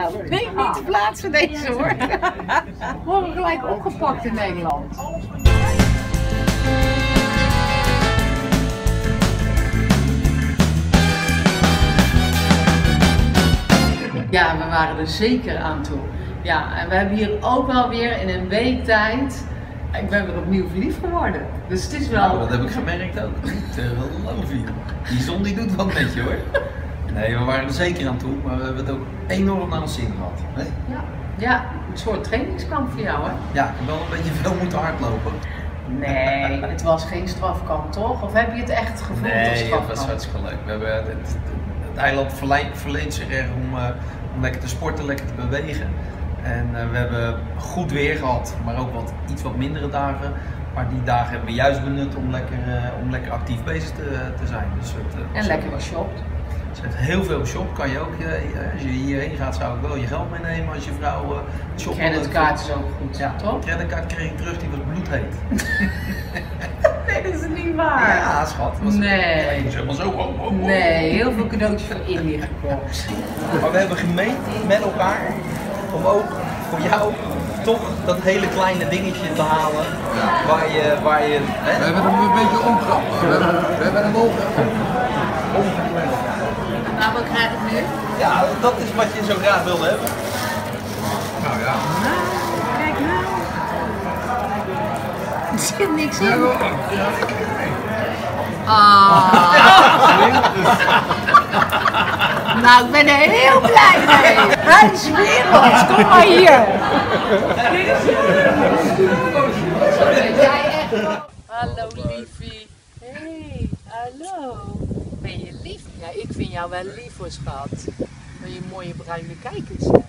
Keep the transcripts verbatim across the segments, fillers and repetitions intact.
Nee, niet te plaatsen deze hoor. We worden gelijk opgepakt in Nederland. Ja, we waren er zeker aan toe. Ja, en we hebben hier ook wel weer in een week tijd. Ik ben weer opnieuw verliefd geworden. Dus het is wel. Nou, dat heb ik gemerkt ook. Niet uh, wel lang viel. Die zon die doet wat met je hoor. Nee, we waren er zeker aan toe, maar we hebben het ook enorm naar ons zin gehad. Nee? Ja. Ja, een soort trainingskamp voor jou hè? Ja, ik heb wel een beetje veel moeten hardlopen. Nee, het was geen strafkamp toch? Of heb je het echt gevoeld nee, als strafkamp? Nee, het was hartstikke leuk. We hebben, het, het, het eiland verleent, verleent zich erg om, uh, om lekker te sporten, lekker te bewegen. En uh, we hebben goed weer gehad, maar ook wat, iets wat mindere dagen. Maar die dagen hebben we juist benut om lekker, uh, om lekker actief bezig te, te zijn. Dus het, uh, en lekker geshopt. Ze heeft heel veel shop, kan je ook, uh, als je hierheen gaat zou ik wel je geld meenemen als je vrouw uh, shoppen. Creditkaart is ook goed, ja, toch? De creditkaart kreeg ik terug, die was bloedheet. Nee, dat is niet waar. Ja, schat. Was nee. Het, zeg maar zo. Oh, oh, oh. Nee, heel veel cadeautjes voor Indië gekocht. Maar we hebben gemeend met elkaar om ook voor jou toch dat hele kleine dingetje te halen waar je... Waar je hè? We hebben hem een beetje omgehaald. We hebben, we hebben hem omgehaald. Nou, wat krijg ik nu? Ja, dat is wat je zo graag wil hebben. Nou ja. Nou, kijk nou. Er zit niks in. Ah. Nou, ik ben er heel blij mee. Huis wereld, kom maar hier. Jij echt. Hallo liefie. Hey, hallo. Ben je lief? Ja, ik vind jou wel lief hoor, schat. Ben je mooie bruine kijkers hebt.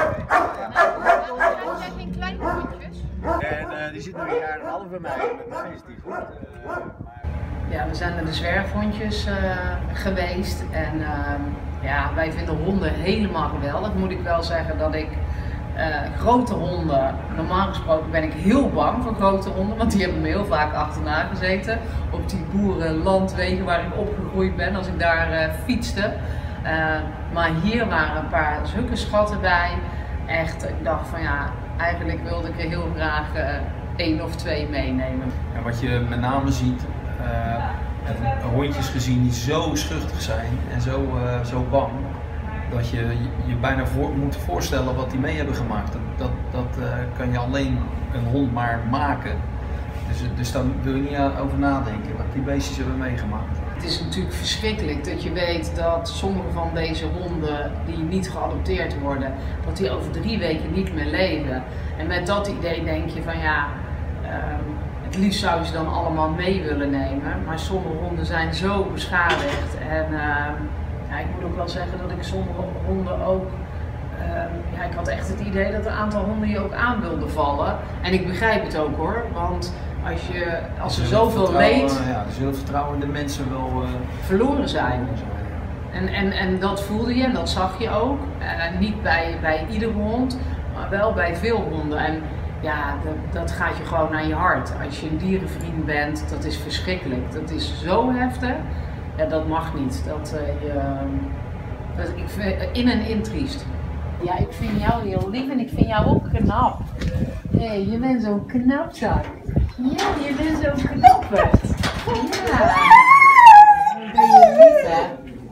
Dat zijn geen kleine hondjes. En uh, die zit nu een jaar en een half bij mij en met mij is die goed. Uh, maar... Ja, we zijn naar de zwerfhondjes uh, geweest en uh, ja, wij vinden honden helemaal geweldig. Moet ik wel zeggen dat ik uh, grote honden, normaal gesproken ben ik heel bang voor grote honden, want die hebben me heel vaak achterna gezeten op die boerenlandwegen waar ik opgegroeid ben als ik daar uh, fietste. Uh, maar hier waren een paar zulke schatten bij. Echt, ik dacht van ja, eigenlijk wilde ik er heel graag uh, één of twee meenemen. En wat je met name ziet, uh, heb hondjes gezien die zo schuchtig zijn en zo, uh, zo bang, dat je je bijna voor, moet voorstellen wat die mee hebben gemaakt. Dat, dat, dat uh, kan je alleen een hond maar maken. Dus, dus daar wil je niet over nadenken wat die beestjes hebben meegemaakt. Het is natuurlijk verschrikkelijk dat je weet dat sommige van deze honden die niet geadopteerd worden, dat die over drie weken niet meer leven. En met dat idee denk je van ja, um, het liefst zou je ze dan allemaal mee willen nemen. Maar sommige honden zijn zo beschadigd. En uh, ja, ik moet ook wel zeggen dat ik sommige honden ook, uh, ja, ik had echt het idee dat een aantal honden je ook aan wilden vallen. En ik begrijp het ook hoor, want als, je, als er zoveel leed, ja, er zullen vertrouwen in de mensen wel uh, verloren zijn. En, en, en dat voelde je en dat zag je ook. Uh, niet bij, bij iedere hond, maar wel bij veel honden. En ja, dat, dat gaat je gewoon naar je hart. Als je een dierenvriend bent, dat is verschrikkelijk. Dat is zo heftig. Ja, dat mag niet. Dat, uh, je, dat, ik vind, in en in triest. Ja, ik vind jou heel lief en ik vind jou ook knap. Hé, hey, je bent zo'n knapzak. Ja, je bent zo knapperd. Ja. Ben je lief, hè?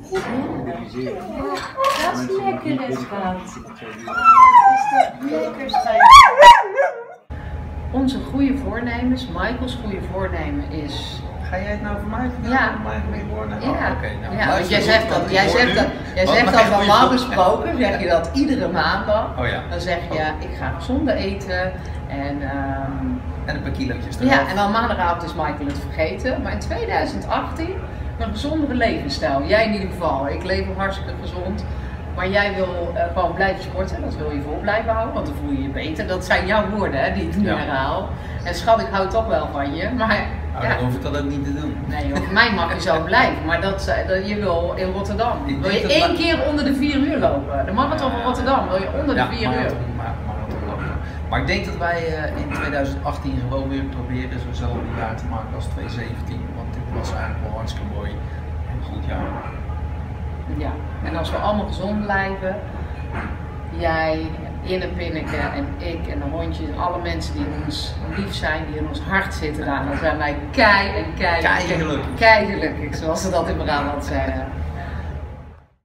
Ja. Dat is lekker, hè, schat. Dat is toch lekker, schat. Onze goede voornemens, Michael's goede voornemen is... Ga jij het nou voor mij vertellen? Ja. Voor mij goede voornemen? Ja, Oh, okay, nou, ja want jij zegt dat, jij zegt dat, jij zegt dat normaal gesproken, zeg je dat iedere maandag. Oh, ja. Dan zeg je, ja, ik ga gezonder eten en... Um, En een paar kilootjes eraf. Ja, en dan maandagavond is Michael het vergeten. Maar in tweeduizend achttien een gezondere levensstijl. Jij in ieder geval. Ik leef hartstikke gezond. Maar jij wil uh, gewoon blijven sporten. Dat wil je vol blijven houden, want dan voel je je beter. Dat zijn jouw woorden, hè, die ik nu ja. herhaal. En schat, ik hou toch wel van je. Maar nou, ja. dan hoef ik dat ook niet te doen. Nee, joh, voor mij mag je zo blijven. Maar dat, dat, je wil in Rotterdam. Ik wil je één keer onder de vier uur lopen. De marathon van Rotterdam wil je onder de vier ja, uur. Maar, maar ik denk dat wij uh, in tweeduizend achttien gewoon weer proberen zo'nzelfde jaar te maken als tweeduizend zeventien. Want dit was eigenlijk wel hartstikke mooi en een goed jaar. Ja, en als we allemaal gezond blijven, jij, Inne Pinneke en ik en de hondjes, alle mensen die ons lief zijn, die in ons hart zitten, nou, dat zijn wij kei en kei, Kei gelukkig. kei gelukkig, zoals ze dat in Brabant zeggen.